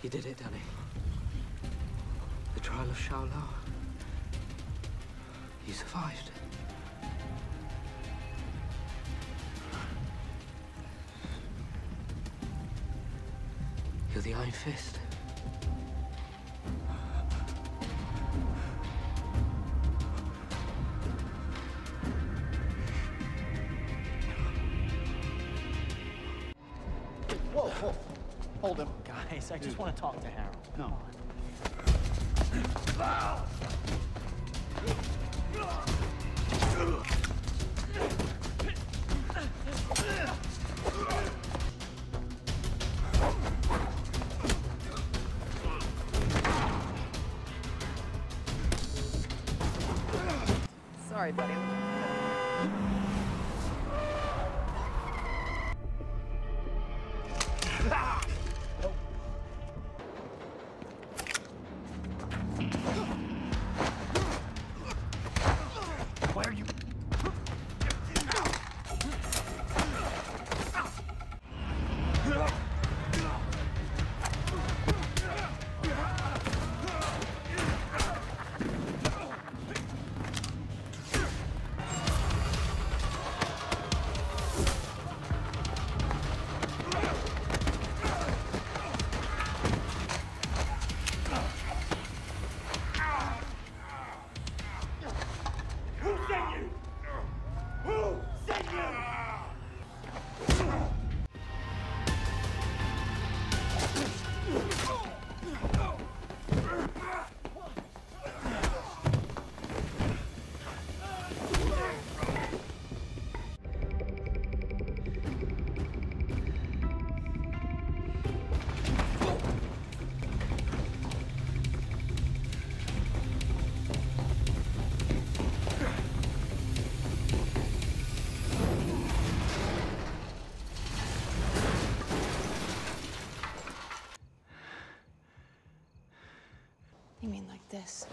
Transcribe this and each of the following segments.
You did it, Danny. The trial of S.H.I.E.L.D. You survived. You're the Iron Fist. Whoa, whoa. Hold him. Guys, I just want to talk to Harold. No. Sorry, buddy. Why are you... You mean like this?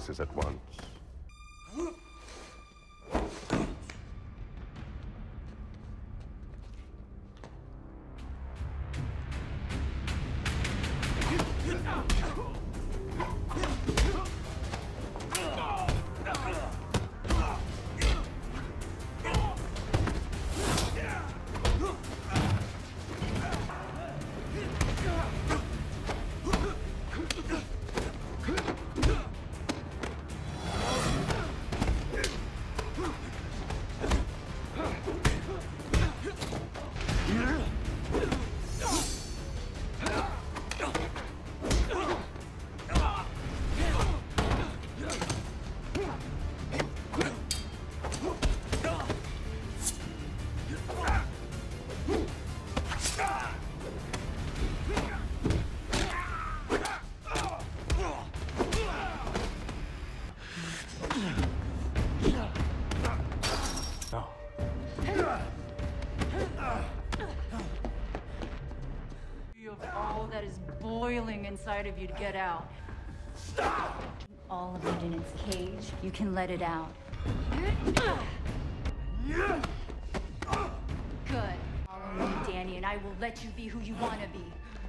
places at once. All that is boiling inside of you to get out. All of it in its cage, you can let it out. Good. Follow me, Danny, and I will let you be who you want to be.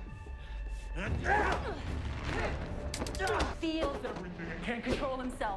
Feels everything and can't control himself.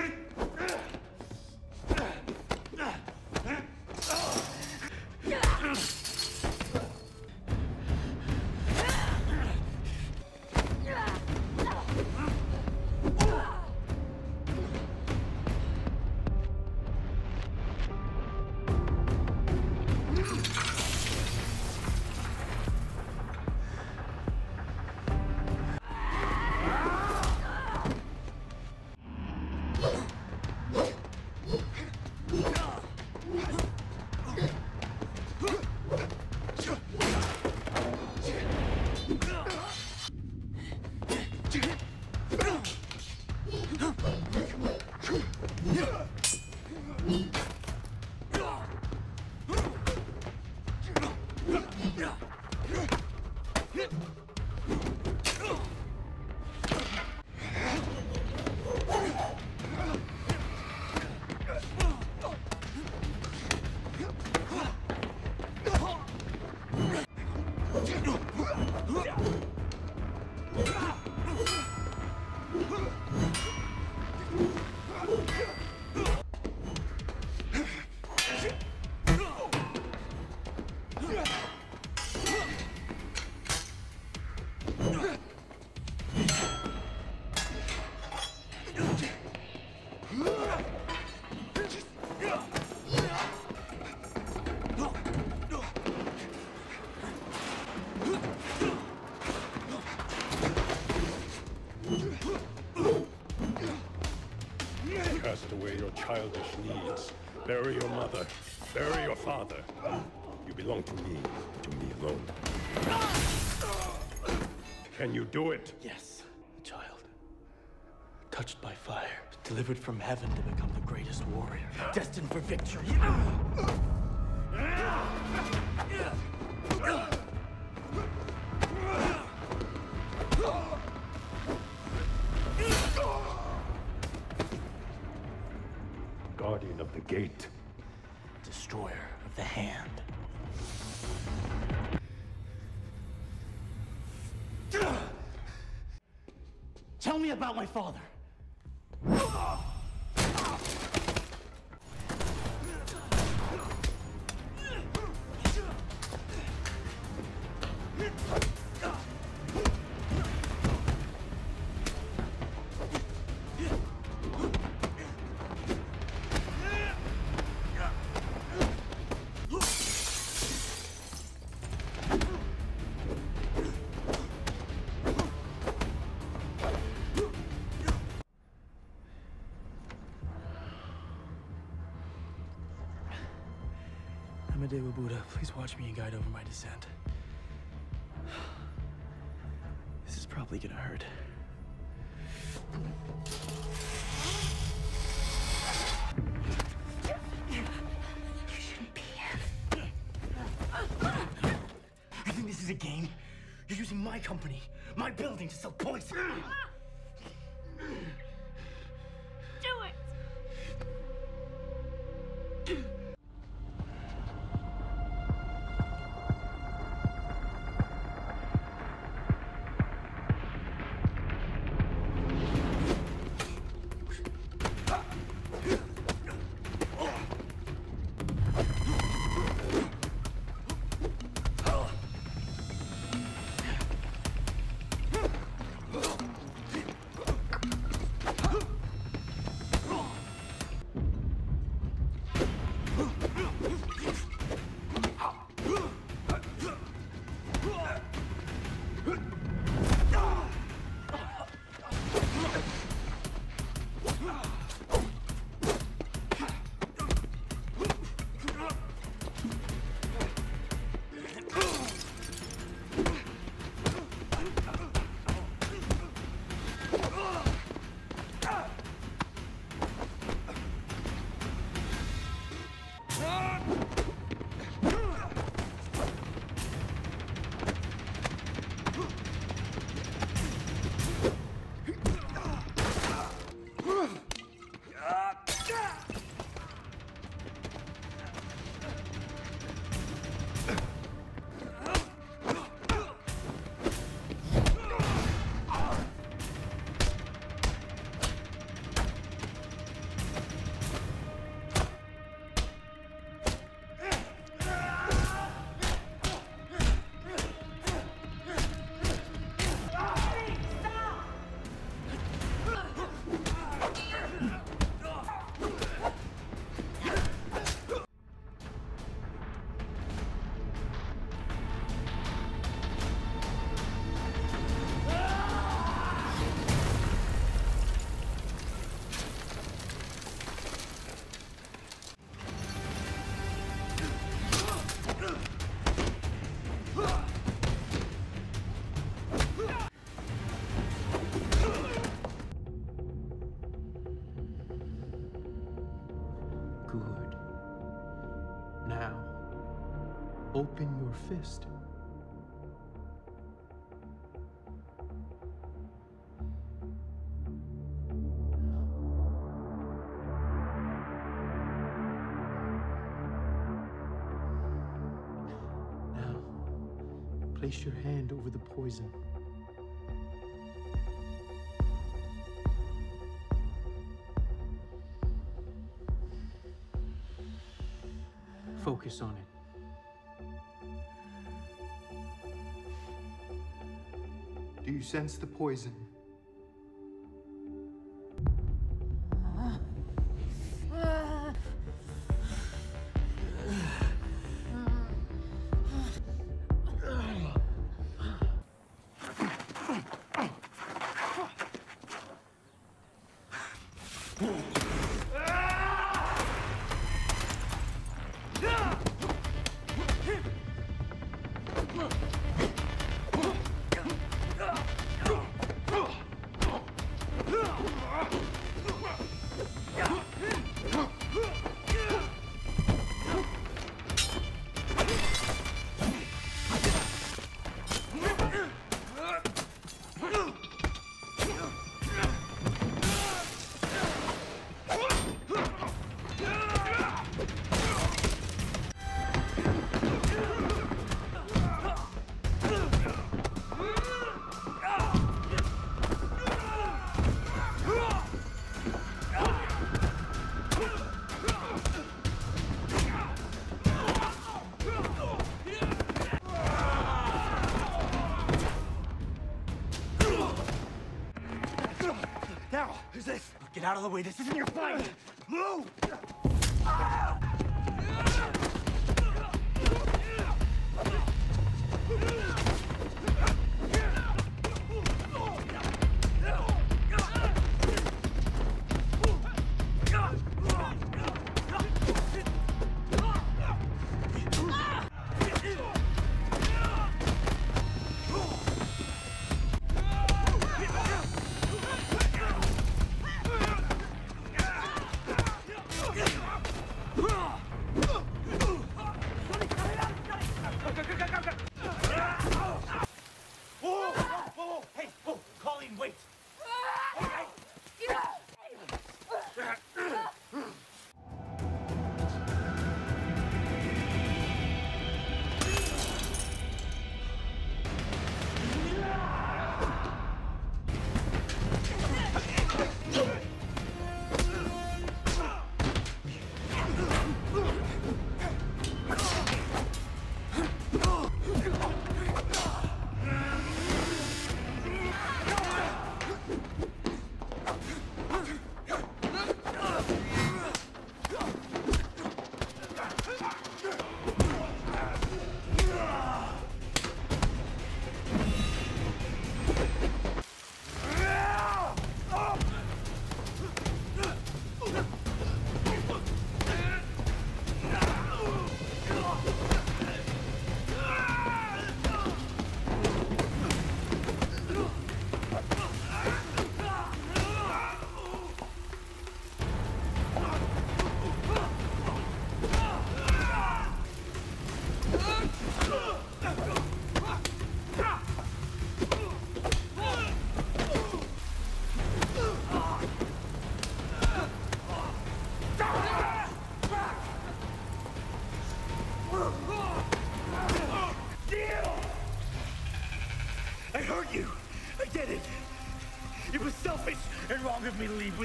Cast away your childish needs. Bury your mother. Bury your father. You belong to me alone. Can you do it? Yes, a child. Touched by fire, delivered from heaven to become the greatest warrior, destined for victory. Guardian of the gate. Destroyer of the hand. Tell me about my father. Amadewa Buddha, please watch me and guide over my descent. This is probably gonna hurt. You shouldn't be here. You think this is a game? You're using my company, my building to sell poison. Good. Now, open your fist. Now, place your hand over the poison. Focus on it. Do you sense the poison? Who's this? Get out of the way. This isn't your fight. Move!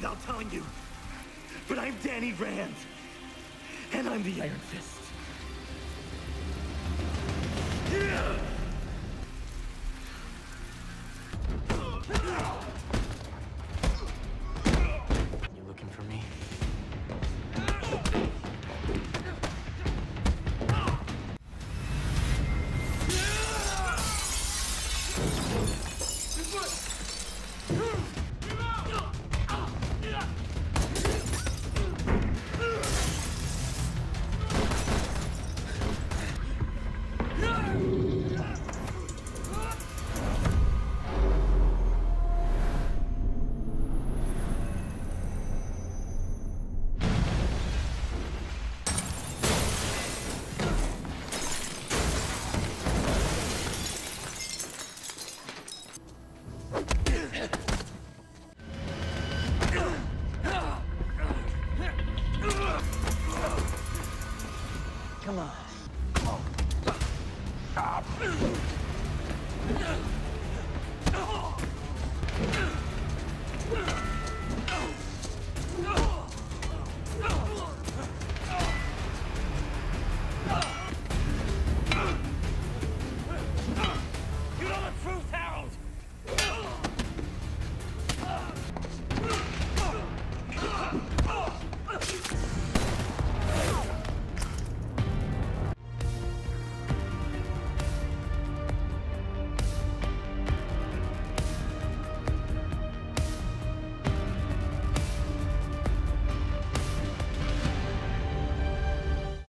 without telling you, but I'm Danny Rand, and I'm the Iron Fist. You looking for me? Come on.